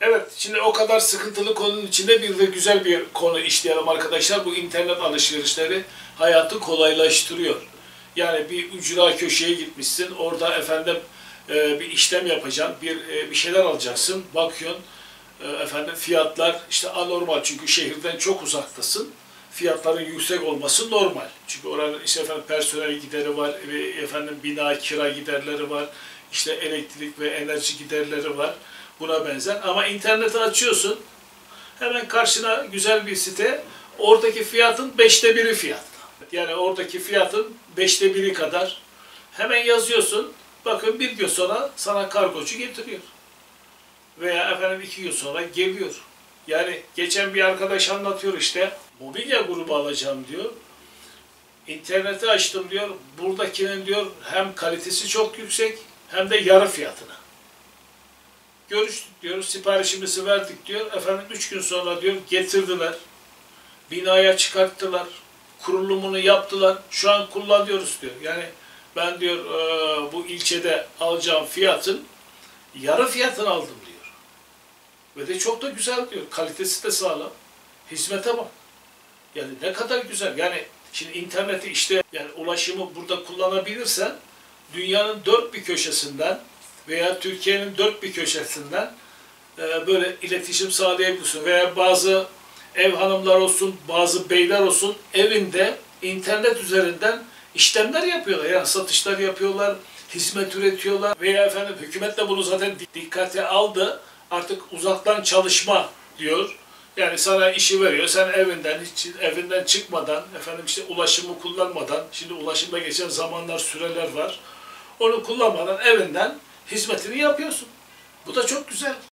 Evet, şimdi o kadar sıkıntılı konunun içinde bir de güzel bir konu işleyelim arkadaşlar. Bu internet alışverişleri hayatı kolaylaştırıyor. Yani bir ücra köşeye gitmişsin, orada efendim bir işlem yapacaksın, bir şeyler alacaksın. Bakıyorsun efendim fiyatlar işte anormal çünkü şehirden çok uzaktasın. Fiyatların yüksek olması normal. Çünkü oranın işte efendim personel gideri var, efendim bina kira giderleri var, işte elektrik ve enerji giderleri var. Buna benzer. Ama interneti açıyorsun, hemen karşına güzel bir site, oradaki fiyatın 1/5 fiyatına. Yani oradaki fiyatın 1/5 kadar hemen yazıyorsun. Bakın bir gün sonra sana kargocu getiriyor. Veya efendim 2 gün sonra geliyor. Yani geçen bir arkadaş anlatıyor işte, mobilya grubu alacağım diyor. İnterneti açtım diyor, buradakinin diyor hem kalitesi çok yüksek hem de yarı fiyatına. Görüştük diyor, siparişimizi verdik diyor. Efendim 3 gün sonra diyor getirdiler. Binaya çıkarttılar. Kurulumunu yaptılar. Şu an kullanıyoruz diyor. Yani ben diyor bu ilçede alacağım fiyatın yarı fiyatını aldım diyor. Ve de çok da güzel diyor. Kalitesi de sağlam. Hizmete bak. Yani ne kadar güzel. Yani şimdi interneti işte yani ulaşımı burada kullanabilirsen dünyanın dört bir köşesinden veya Türkiye'nin dört bir köşesinden böyle iletişim sağlayabiliyorsun. Veya bazı ev hanımlar olsun, bazı beyler olsun evinde internet üzerinden işlemler yapıyorlar. Yani satışlar yapıyorlar, hizmet üretiyorlar. Veya efendim hükümet de bunu zaten dikkate aldı. Artık uzaktan çalışma diyor. Yani sana işi veriyor. Sen evinden çıkmadan, efendim işte ulaşımı kullanmadan, şimdi ulaşımda geçen zamanlar, süreler var. Onu kullanmadan evinden hizmetini yapıyorsun. Bu da çok güzel.